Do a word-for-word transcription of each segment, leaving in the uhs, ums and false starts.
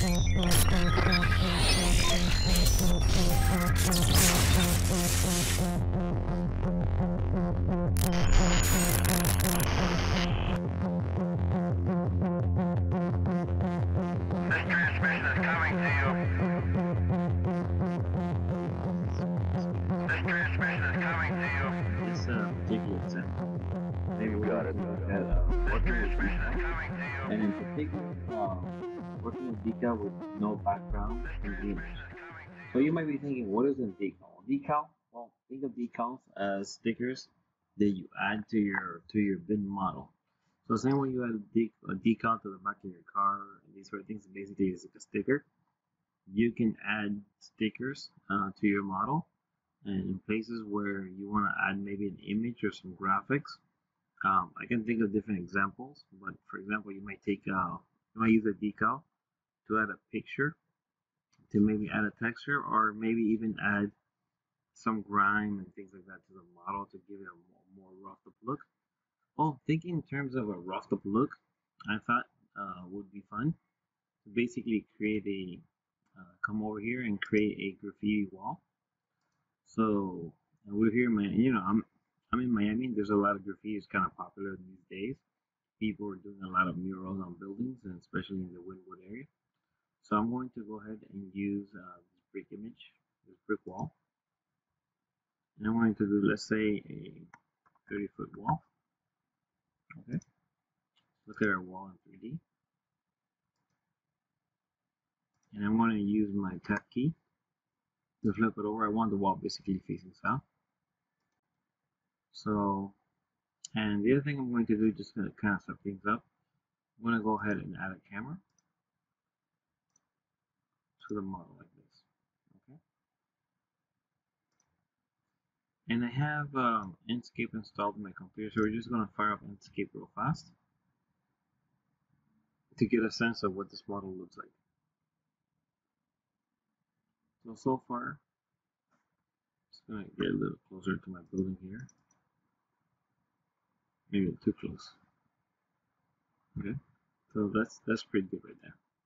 This uh, particular example, maybe we got it. Had uh, working with decal, and in particular, uh, working with decal with no background in the image. So you might be thinking, what is a decal? Decal? Well, think of decals as stickers that you add to your to your B I M model. So same way you add a, dec a decal to the back of your car, and these sort of things, basically is like a sticker. You can add stickers uh, to your model, and in places where you want to add maybe an image or some graphics. Um, I can think of different examples, but for example, you might take uh, you might use a decal to add a picture, to maybe add a texture, or maybe even add some grime and things like that to the model to give it a more, more roughed up look. Well, thinking in terms of a roughed up look, I thought uh, would be fun to basically create a uh, come over here and create a graffiti wall. So we're here, man. You know, I'm I'm in Miami. There's a lot of graffiti. It's kind of popular these days. People are doing a lot of murals on buildings, and especially in the Wynwood area. So I'm going to go ahead and use uh, this brick image, this brick wall, and I'm going to do, let's say, a thirty foot wall. Okay. Look at our wall in three D, and I'm going to use my tab key to flip it over. I want the wall basically facing south. So, and the other thing I'm going to do, just going to kind of set things up, I'm going to go ahead and add a camera to the model like this. Okay. And I have um, Inkscape installed on my computer, so we're just going to fire up Inkscape real fast to get a sense of what this model looks like. So, so far, just going to get a little closer to my building here. Maybe too close. Okay, so that's that's pretty good right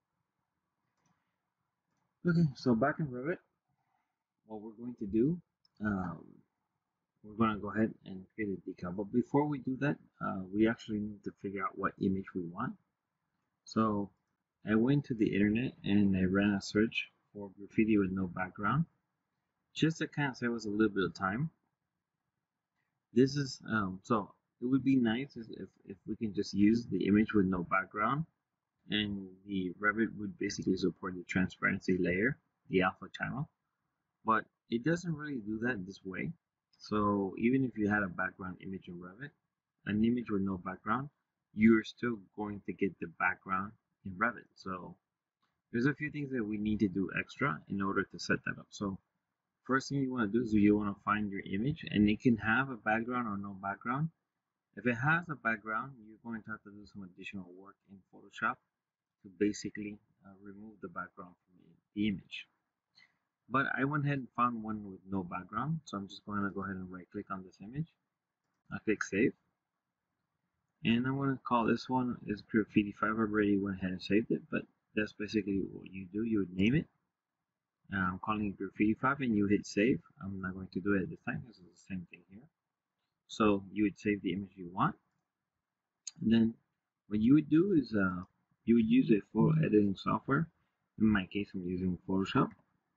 there. Okay, so back in Revit, what we're going to do, um, we're going to go ahead and create a decal. But before we do that, uh, we actually need to figure out what image we want. So I went to the internet and I ran a search for graffiti with no background, just to kind of save us a little bit of time. This is um, so it would be nice if, if we can just use the image with no background, and the Revit would basically support the transparency layer, the alpha channel, but it doesn't really do that this way. So even if you had a background image in Revit, an image with no background, you're still going to get the background in Revit. So there's a few things that we need to do extra in order to set that up. So first thing you want to do is you want to find your image, and it can have a background or no background. If it has a background, you're going to have to do some additional work in Photoshop to basically uh, remove the background from the image. But I went ahead and found one with no background, so I'm just going to go ahead and right click on this image. I click save, and I'm going to call this one is Graffiti five. I already went ahead and saved it, but that's basically what you do. You would name it. Uh, I'm calling it Graffiti five, and you hit save. I'm not going to do it at this time because it's the same thing here. So you would save the image you want, and then what you would do is uh, you would use a photo editing software. In my case, I'm using Photoshop.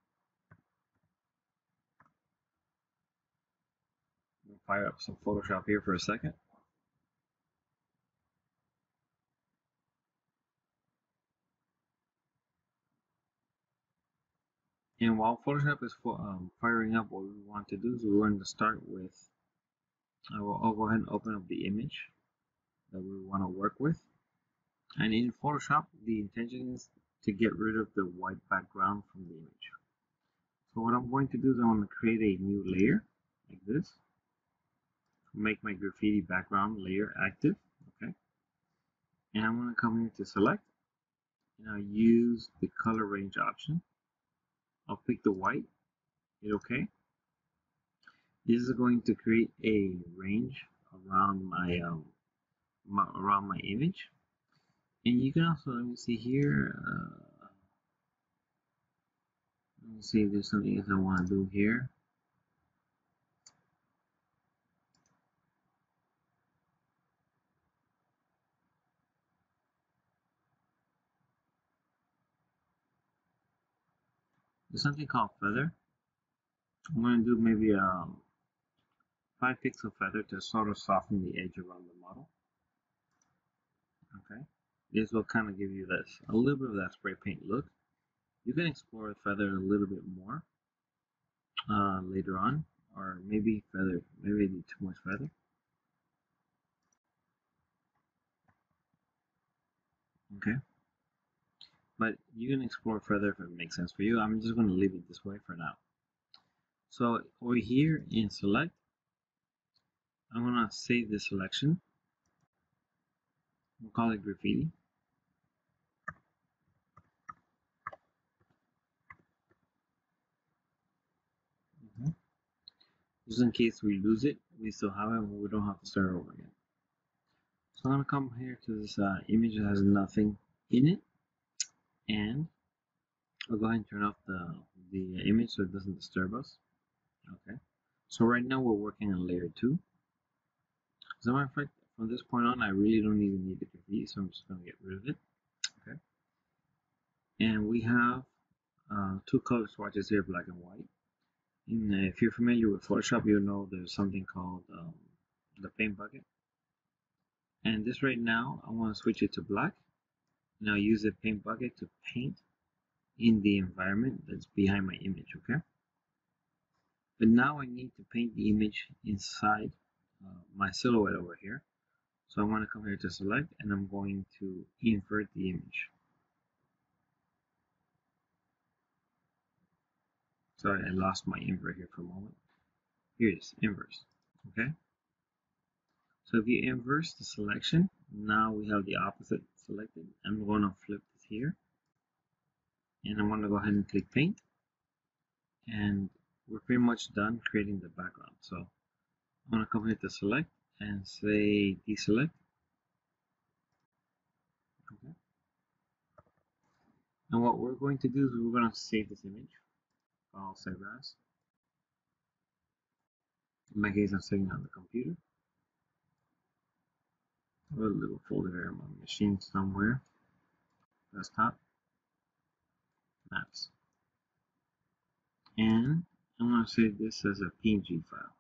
I'll fire up some Photoshop here for a second. And while Photoshop is for, um, firing up, what we want to do is we're going to start with, I will, I'll go ahead and open up the image that we want to work with. And in Photoshop, the intention is to get rid of the white background from the image. So what I'm going to do is I'm going to create a new layer like this. Make my graffiti background layer active. Okay. And I'm going to come here to select, and I'll use the color range option. I'll pick the white, hit OK. This is going to create a range around my, um, my around my image. And you can also, let me see here, uh, Let me see if there's something else I want to do here. There's something called feather. I'm going to do maybe a five pixel feather to sort of soften the edge around the model. Okay, this will kind of give you this a little bit of that spray paint look. You can explore the feather a little bit more uh, later on, or maybe feather, maybe I need too much feather. Okay, but you can explore further if it makes sense for you. I'm just going to leave it this way for now. So over here in select, I'm going to save the selection. We'll call it graffiti. Mm-hmm. Just in case we lose it, we still have it, we don't have to start over again. So I'm going to come here to this uh, image that has nothing in it, and I'll go ahead and turn off the, the image so it doesn't disturb us. Okay, so right now we're working on layer two. As a matter of fact, from this point on, I really don't even need the graffiti, so I'm just going to get rid of it. Okay, and we have uh, two color swatches here, black and white. And uh, if you're familiar with Photoshop, you know there's something called um, the paint bucket. And this right now, I want to switch it to black. Now use the paint bucket to paint in the environment that's behind my image, okay? But now I need to paint the image inside uh, my silhouette over here. So I'm going to come here to select, and I'm going to invert the image. Sorry, I lost my invert here for a moment. Here it is, inverse, okay? So if you inverse the selection, now we have the opposite selected. I'm going to flip this here, and I'm going to go ahead and click paint, and we're pretty much done creating the background. So I'm going to come here to select and say deselect. Okay. And what we're going to do is we're going to save this image. I'll save as. In my case, I'm saving it on the computer. A little folder here on my machine somewhere. Desktop. Maps. And I'm going to save this as a P N G file.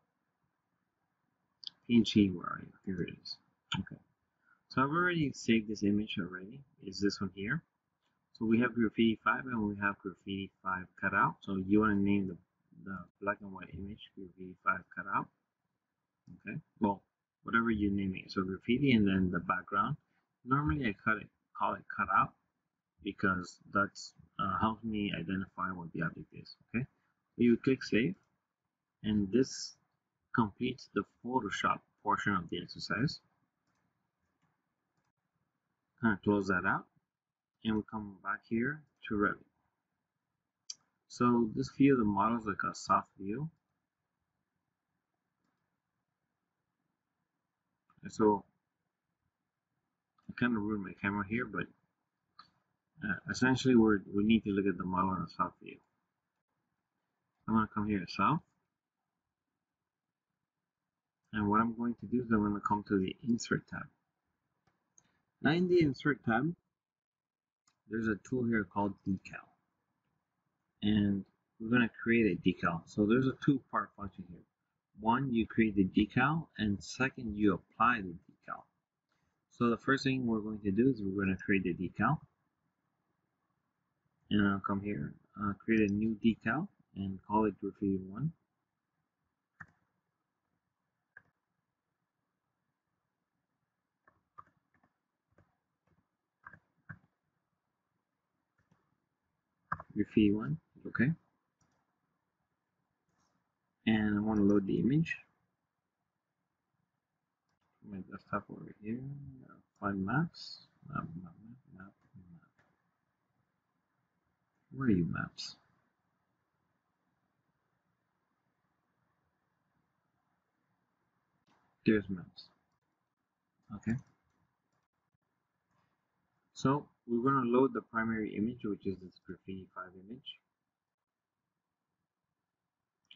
P N G, where are you? Here it is. Okay. So I've already saved this image already. Is this one here? So we have Graffiti five and we have Graffiti five cut out. So you want to name the, the black and white image Graffiti five cut out. Okay. Well, whatever you name it. So graffiti and then the background. Normally I cut it, call it cut out because that's uh, helps me identify what the object is. Okay. So you click save, and this completes the Photoshop portion of the exercise. Kind of close that out, and we come back here to Revit. So this view of the model is like a soft view. And so I kind of ruined my camera here, but uh, essentially we we need to look at the model in a soft view. I'm going to come here to south, and what I'm going to do is I'm going to come to the insert tab. Now in the insert tab, there's a tool here called decal, and we're going to create a decal. So there's a two part function here. One, you create the decal, and second, you apply the decal. So the first thing we're going to do is we're going to create the decal, and I'll come here, uh, create a new decal, and call it graffiti one. Graffiti one, okay. And I want to load the image. My desktop over here. Find maps. Map, map, map, map, map. Where are you, maps? There's maps. Okay. So we're going to load the primary image, which is this graffiti five image.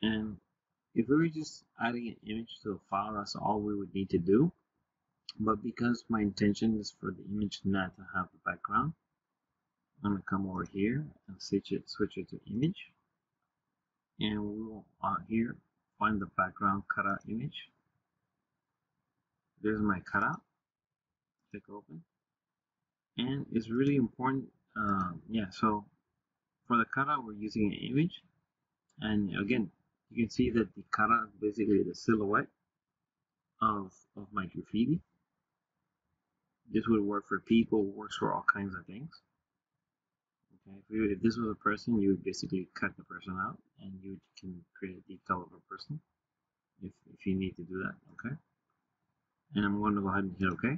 And if we were just adding an image to a file, that's all we would need to do. But because my intention is for the image not to have the background, I'm going to come over here and switch it, switch it to image. And we will uh, here find the background cutout image. There's my cutout. Click open. And it's really important. Um, yeah, so for the cutout, we're using an image. And again, you can see that the cutout is basically the silhouette of, of my graffiti. This would work for people, works for all kinds of things. Okay, if, you, if this was a person, you would basically cut the person out and you can create a decal of a person if, if you need to do that. Okay, and I'm going to go ahead and hit OK.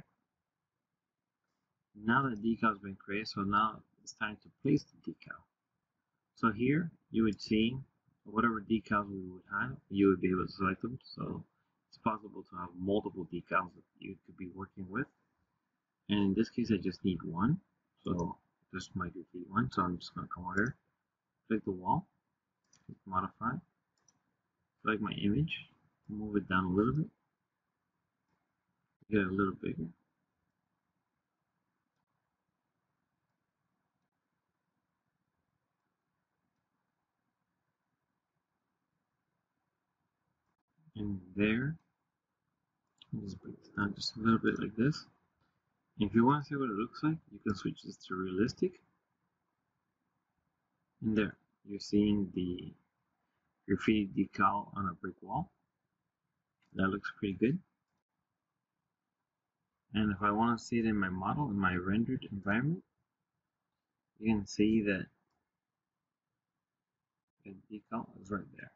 Now the decal has been created, so now it's time to place the decal. So here you would see whatever decals we would have, you would be able to select them. So it's possible to have multiple decals that you could be working with. And in this case, I just need one. So this might be one. So I'm just going to come over here, click the wall, click modify, select my image, move it down a little bit, get it a little bigger. And there, just bring this down just a little bit like this. If you want to see what it looks like, you can switch this to realistic. And there, you're seeing the graffiti decal on a brick wall. That looks pretty good. And if I want to see it in my model, in my rendered environment, you can see that the decal is right there.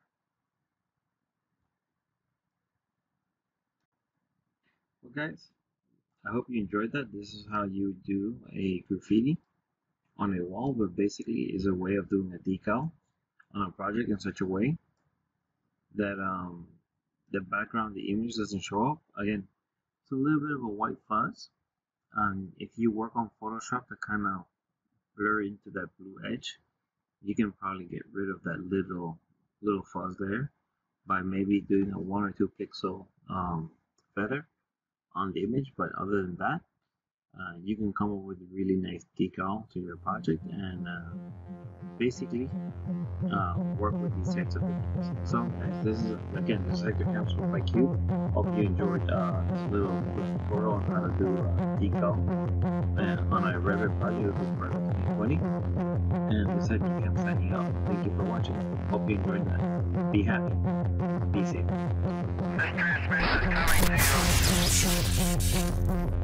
Well guys, I hope you enjoyed that. This is how you do a graffiti on a wall, but basically is a way of doing a decal on a project in such a way that um, the background, the image doesn't show up. Again, it's a little bit of a white fuzz. Um, if you work on Photoshop to kind of blur into that blue edge, you can probably get rid of that little little fuzz there by maybe doing a one or two pixel um, feather on the image. But other than that, uh, you can come up with a really nice decal to your project and uh, basically uh, work with these types of images. So guys, this is again this is Hector Camps with P H I Cubed. Hope you enjoyed uh, this little tutorial on how to do uh, decal uh, on a Revit project with Revit twenty twenty. And this is Hector Camps signing out. Thank you for watching. Hope you enjoyed that. Be happy. Be safe.